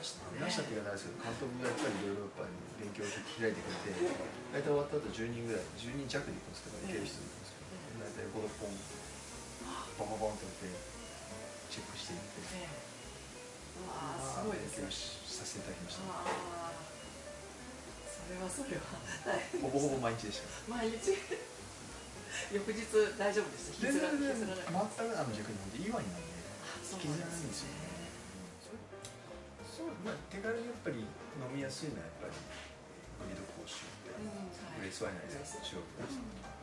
見ましたって言わないですけど、監督がやっぱりいろいろやっぱり勉強を開いてくれて、大体終わった後10人ぐらい、10人弱で行くんですけど、行ける人いるんですけど、大体5、6本ボンボンボンってやってチェックしていって、 わあすごいですね。 勉強させていただきました。 それは大変。 ほぼほぼ毎日でした。 毎日。翌日大丈夫でした。引きずらない。 全く逆に本当いいワインなんで引きずらないんですよね。そう、まあ手軽にやっぱり飲みやすいのはやっぱりグリード甲州ってグレースワイナリーですか、中国ですとか。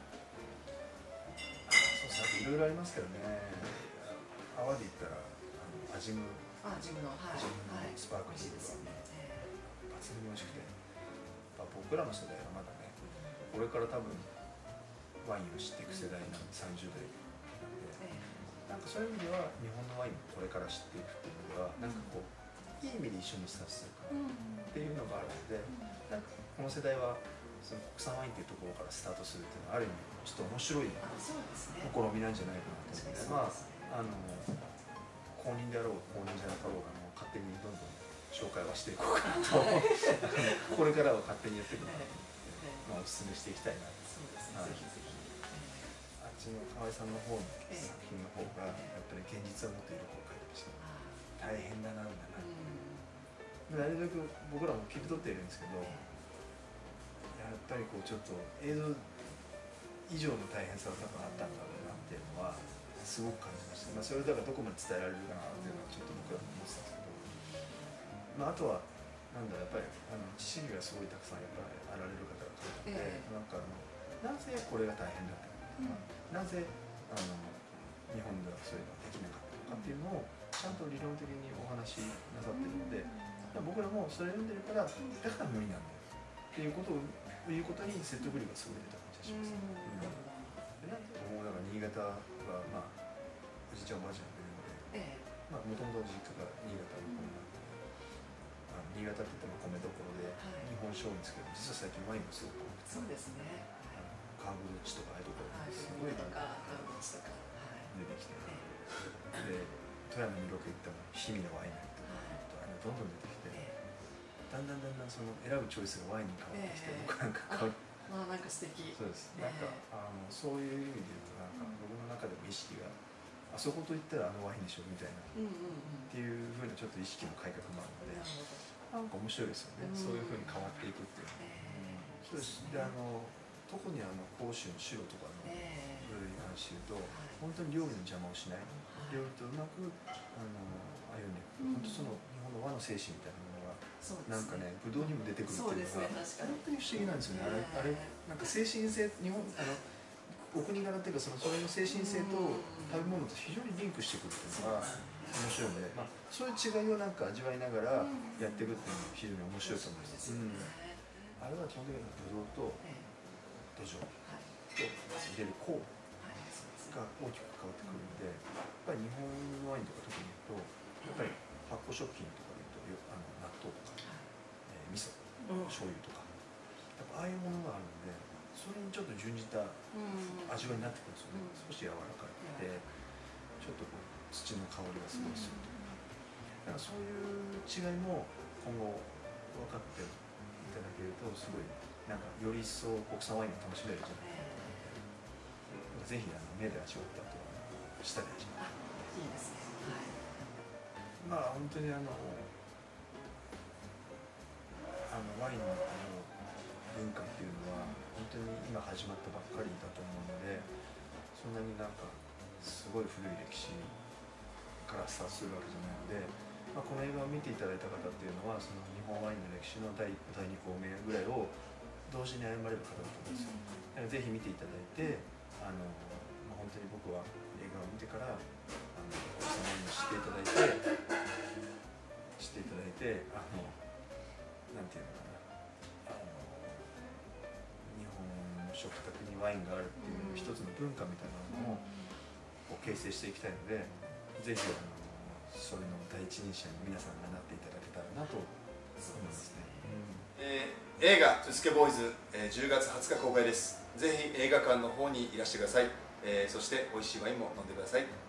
そうですね、いろいろありますけどね。泡で言ったらアジムのスパークリングが抜群に美味しくて、僕らの世代はまだね、これから多分ワインを知っていく世代なんで、30代なんで、なんかそういう意味では日本のワインをこれから知っていくっていうのはなんかこういい意味で一緒にスタートするかなっていうのがあるので、なんかこの世代はその国産ワインっていうところからスタートするっていうのはある意味ちょっと面白い試みなんじゃないかなと思って、まあ公認であろうが公認じゃなかろうが勝手にどんどん紹介はしていこうかなとこれからは勝手にやっていくのをお勧めしていきたいなと。あっちの河合さんの方の作品の方がやっぱり現実はもっと色濃く描いてました。大変だなんだなって。なるべく僕らも切り取っているんですけど、やっぱりこうちょっと映像以上の大変さが多分あったんだろうなっていうのはすごく感じました。それだからどこまで伝えられるかなっていうのはちょっと僕らも思ってたんですけど、あとはなんだやっぱり知識がすごいたくさんやっぱりあられる方がいて、なんかなぜこれが大変だったのか、なぜ日本ではそういうのができなかったのかっていうのをちゃんと理論的にお話しなさってるので、僕らもそれ読んでるからだから無理なんだよっていうことを言うことに説得力がすごい出た感じがします。もうだから新潟はおじいちゃんおばあちゃんがいるので、もともと実家が新潟の方なんで、新潟って言っても米どころで日本酒多いんですけど、実は最近ワインもすごく多くて、そうですね、川口とかああいうところですごいなんか出てきて、で富山にロケ行っても氷見のワイナリーとかどんどん出てきて、だんだんその選ぶチョイスがワインに変わってきて、僕なんかなんか素敵。 そうです。なんかそういう意味で言うとなんか僕の中でも意識があそこと言ったらワインでしょみたいなっていうふうなちょっと意識の改革もあるので、なんか面白いですよね。そういうふうに変わっていくっていうのは。そうです。で特に甲州の白とかの部類に関して言うと本当に料理の邪魔をしない、料理とうまく歩んでいく、本当その日本の和の精神みたいなものがなんかねブドウにも出てくるっていうのが本当に不思議なんですよね。あれなんか精神性、日本お国柄っていうかそれの精神性と食べ物と非常にリンクしてくるっていうのが面白いので、そういう違いをなんか味わいながらやっていくっていうのが非常に面白いと思います。あれは基本的にブドウと土壌と入れる酵母が大きく関わってくるので、やっぱり日本のワインとか特に言うとやっぱり発酵食品とかでいうと納豆とか味噌、醤油とかやっぱああいうものがあるので、それにちょっと準じた味わいになってくるんですよね。少し柔らかくてちょっとこう土の香りがすごいするというか、だからそういう違いも今後分かっていただけるとすごいなんかより一層国産ワインを楽しめるんじゃないかなと思って、ぜひ目で味わった後は舌で味わっていいですね。本当にワインの文化っていうのは本当に今始まったばっかりだと思うので、そんなになんかすごい古い歴史からスタートするわけじゃないので、この映画を見ていただいた方っていうのはその日本ワインの歴史の第2項目ぐらいを同時に歩まれる方だと思うんですよ。だからぜひ見ていただいて、本当に僕は映画を見てから国産ワインを知っていただいてなんていうのかな、日本の食卓にワインがあるっていう一つの文化みたいなものを形成していきたいので、ぜひそれの第一人者に皆さんがなっていただけたらなと思いますね。 映画「トゥスケボーイズ」10月20日公開です。ぜひ映画館の方にいらしてください。そして美味しいワインも飲んでください。